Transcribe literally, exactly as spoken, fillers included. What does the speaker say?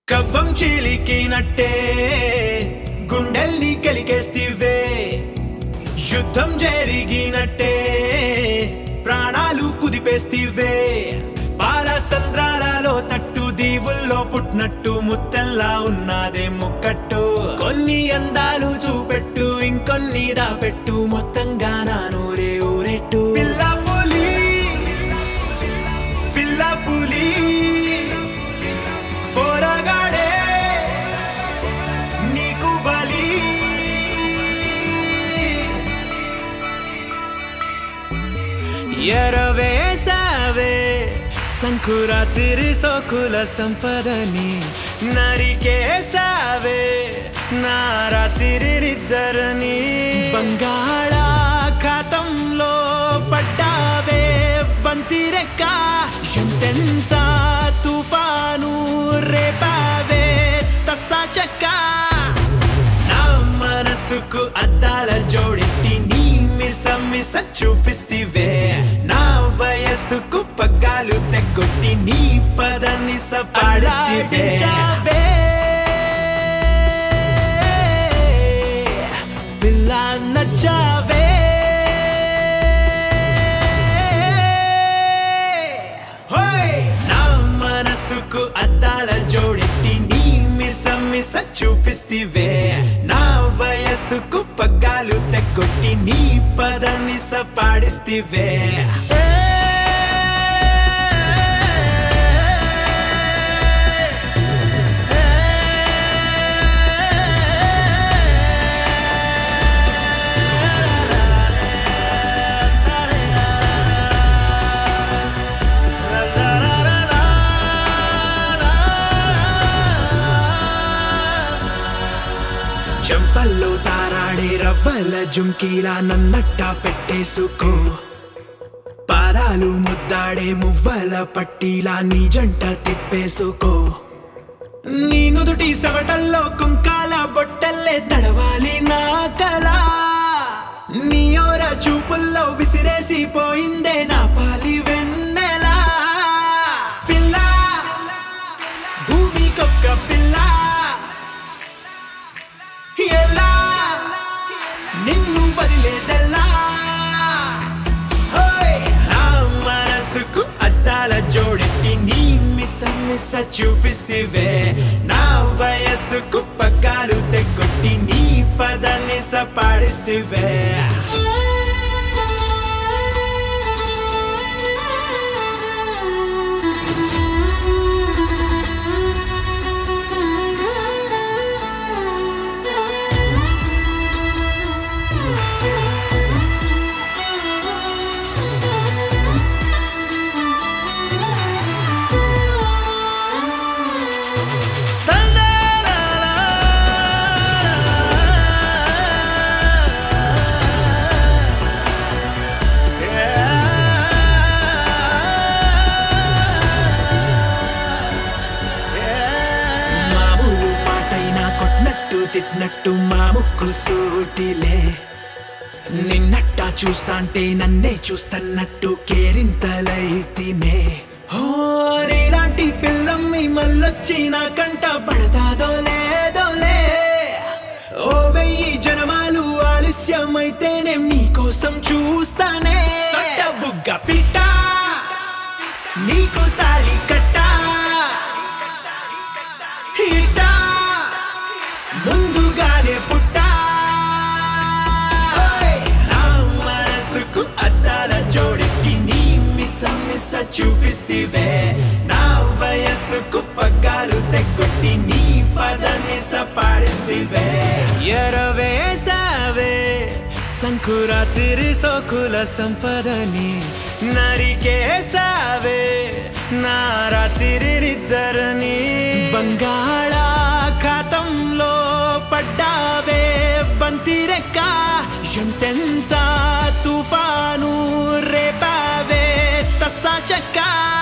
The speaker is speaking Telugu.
కవ్వం చిలికినట్టే గుండెల్ని కలికేస్తివే యుద్ధం జరిగినట్టే ప్రాణాలు కుదిపేస్తివే పాలసంద్రాలలో తట్టు దీవుల్లో పుట్టినట్టు ముత్తెల్లా ఉన్నదే ముక్కట్టు కొన్ని అందాలు చూపెట్టు ఇంకొన్ని దాపెట్టు మొత్తంగా నా నూరే ఊరెట్టు పిల్ల పులి పిల్ల పులి పోరగాడే నీకు బలి ఎరవేసావే సంకురాత్రి సోకుల సంపదని నరికేసావే నా రాత్రిద్దరని బంగాళాఖాతంలో పడ్డావే బంతిరెక్క ఎంతెంత తుఫాను రేపావే తస్సా చెక్క నా మనసుకు అద్దాల జోడెట్టి నీ మిస మిస చూపిస్తివే నా వయస్సుకు పగ్గాలు తెగొట్టి నీ పదాన్ని సపాడిస్తివే పిల్ల నచ్చావే నా మనసుకు అద్దాల జోడెట్టి నీ మిస మిస చూపిస్తివే నా వయస్సుకు పగ్గాలు తెగొట్టి నీ పదాన్ని సపాడిస్తివే చంపల్లో తారాడే రవ్వల జుంకీలా నన్నట్టా పెట్టేసుకో పాదాలు ముద్దాడే మువ్వల పట్టీలా నీ జంట తిప్పేసుకో నీ నుదుటి సవటల్లో కుంకాల బొట్టల్లే తడవాలి నా కళ నీ ఓర చూపుల్లో విసిరేసి పోయిందే నా పాలి వెన్నెలా పిల్ల భూమికొక్క పిల్ల ఎలా నిన్ను వదిలేదెలా నా మనసుకు అద్దాల జోడెట్టి నీ మిస మిస చూపిస్తివే నా వయస్సుకు పగ్గాలు తెగొట్టి నీ పదాన్ని సపాడిస్తివే తిట్టినట్టు మా ముక్కు సూటిలే నిన్నట్టా చూస్తాంటే నన్నే చూస్తన్నట్టు కేరింతలైతినే ఓ నీలాంటి పిల్లమ్మి మళ్ళొచ్చి నా కంట పడతాదో లేదోలే ఓ వెయ్యి జనమాలు ఆలస్యమైతేనే నీకోసం చూస్తానే సొట్ట బుగ్గ పిట్ట నీకు తాళి కట్ట హిట్టా ముందుగానే పుట్టా నా మనసుకు అద్దాల జోడెట్టి నీ మిస మిస చూపిస్తివే నా వయస్సుకు పగ్గాలు తెగొట్టి నీ పదాన్ని సపాడిస్తివే ఎరవేసావే సంకురాత్రి సోకుల సంపదని నరికేసావే నా రాత్రిద్దరని బంగాళాఖాతంలో పడ్డావే బంతిరెక్క ఎంతెంత తుఫాను రేపావే తస్సా చెక్క